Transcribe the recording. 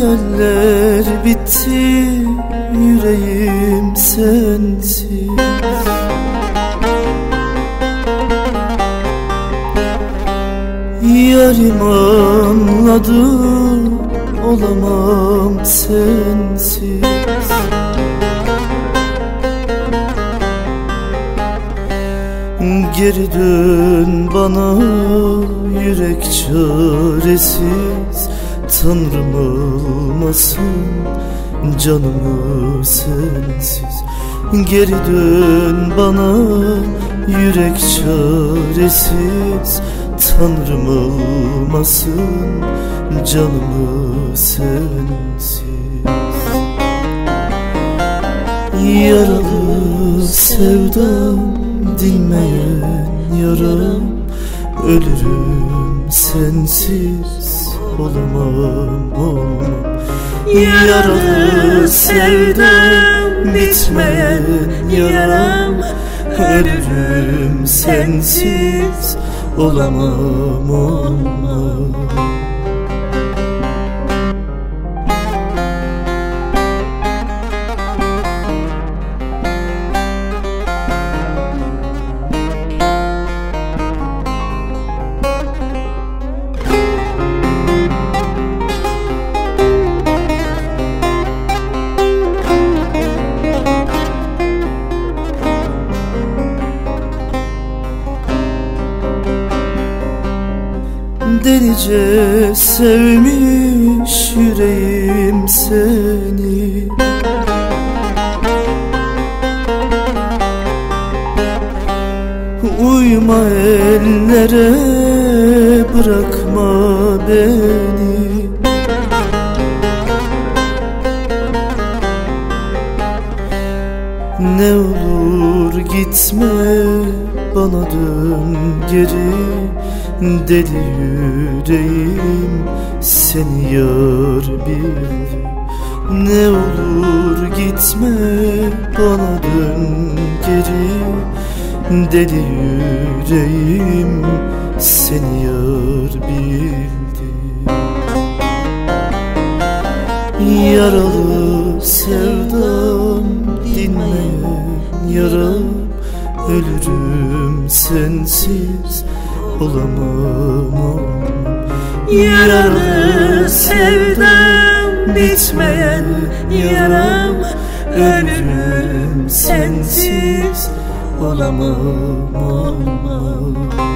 Hayaller bitti, yüreğim sensiz. Yarim anladı, olamam sensiz. Geri dön bana, yürek çaresiz. Tanrım almasın canımı sensiz. Geri dön bana, yürek çaresiz. Tanrım almasın canımı sensiz. Yaralı sevdam, dinmeyen yaram. Ölürüm sensiz, olamam, olmam. Yaralı sevdam, bitmeyen yaram. Ölürüm sensiz, olamam, olmam. Delice sevmiş yüreğim seni. Uyma ellere, bırakma beni. Ne olur gitme, bana dön geri. Deli yüreğim seni yar bilir. Ne olur gitme, bana dön geri. Deli yüreğim seni yar bildi. Yaralı sevdam, dinmeyen yaram. Ölürüm sensiz, olamam, olmam. Yaralı sevdam, bitmeyen yaram. Ölürüm sensiz, olamam, olmam.